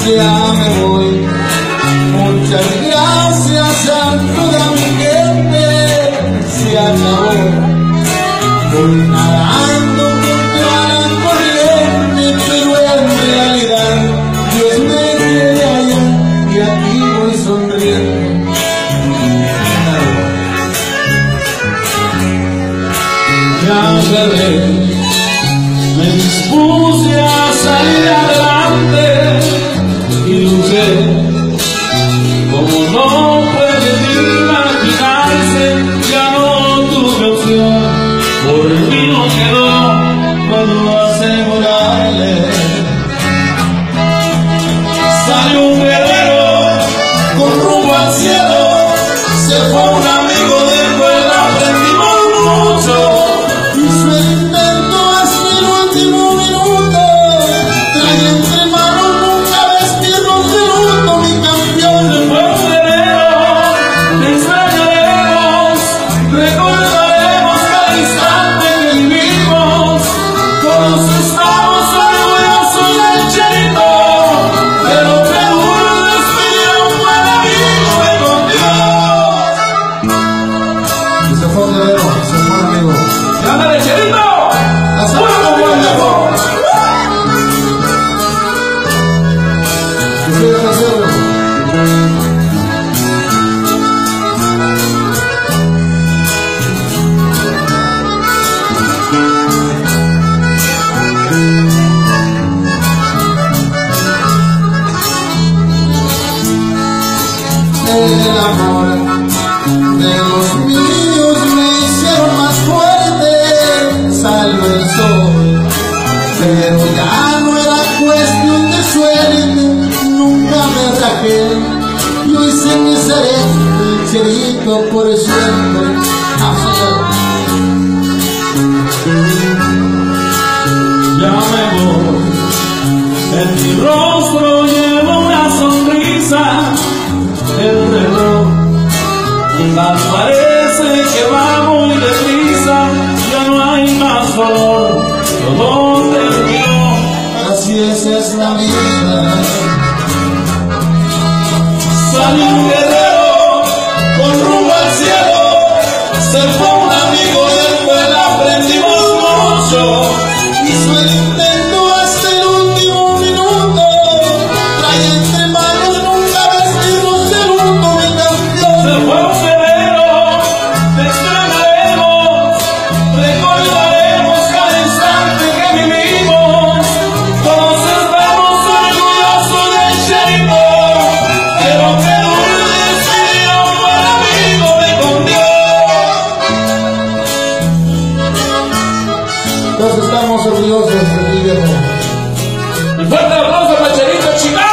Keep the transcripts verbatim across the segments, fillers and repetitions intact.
ya me voy. Muchas gracias a toda mi gente, se acabó. Voy nadando contra la corriente, pero en realidad Dios me quiere allá y aquí voy sonriendo. Ya se ve, me dispuse a salir adelante y luché como no puede imaginarse. Ya no tuve opción, por mí no quedó, puedo asegurarle. Salió un guerrero con rumbo al cielo, se fue un amigo de escuela, aprendimos mucho. Hizo el intento hasta el último minuto, trae entre manos nunca vestirnos de luto, mi campeón. Se fue un guerrero, te extrañaremos, recordaremos cada instante que vivimos. Todos estamos orgullosos del Cherito, pero qué duro despedir a un buen amigo de con Dios. Y se fue un guerrero, se fue un amigo. ¡Ándale, Cherito! ¡Hasta luego, buen viejo! ¿Qué quieres hacer, viejo? El amor de los niños me hicieron más fuerte, salió el sol, pero ya no era cuestión de suerte, nunca me rajé, yo hice mi seré el Cherito por siempre. Ya me voy, en mi rostro llevo una sonrisa, el reloj tal parece que va muy deprisa, ya no hay más dolor, todo terminó, así es, es la vida. Salió un guerrero con rumbo al cielo, se fue un amigo de escuela, aprendimos mucho. Hizo el intento hasta el último minuto, trae entre manos nunca vestirnos de luto, mi campeón. Se fue un guerrero, te extrañaremos, recordaremos cada instante que vivimos. Todos estamos orgullosos del Cherito, pero qué duro despedir a un buen amigo de con Dios. Todos estamos orgullosos de ti, viejo. Y fuerte aplauso para Cherito, chingado.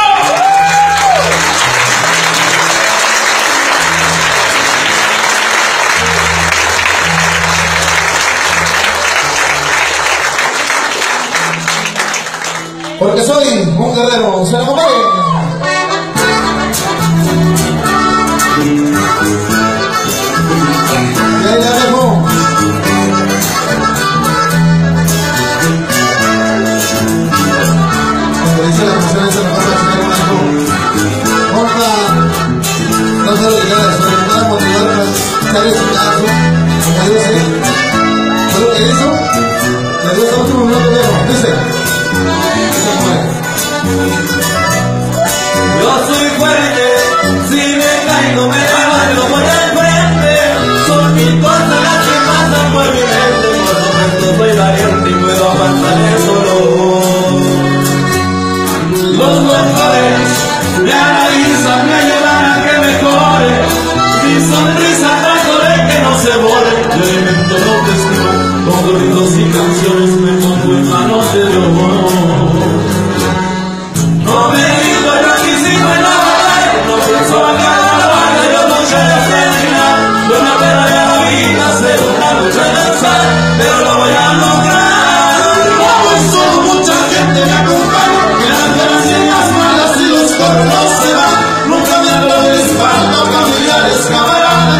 Porque soy un guerrero, ¿se lo compadre? Y ahí la dejo. Como dice la canción esa, la parte de Blanco, vamos a no ser obligadas, sino que para motivar para estar en su caso, como Dios es. ¿Fue lo que hizo? Le dio hasta el último minuto, viejo, dice. Yo soy fuerte, si me caigo me levanto por el frente. Son mil cosas las que pasan por mi mente. Por momentos soy valiente y puedo aguantar el dolor. Los doctores me analizan, me ayudan a que mejore. Mi sonrisa trato de que no se borre. Yo invento lo que escribo, con corridos y canciones me pongo en manos de Dios. No me digo yo aquí sí no hay nada, no pienso acabar la vaga, yo no sé terminar. Yo me apegaré a la vida, hacer una lucha en el sal, pero lo voy a lograr. Como solo mucha gente me acompaña, que las buenas y las malas y los corros se van. Nunca me hablo de espalda, familiares, camaradas.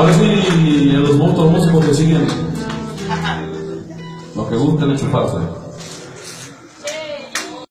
A ver si los otros músicos que siguen, los que gustan enchufarse.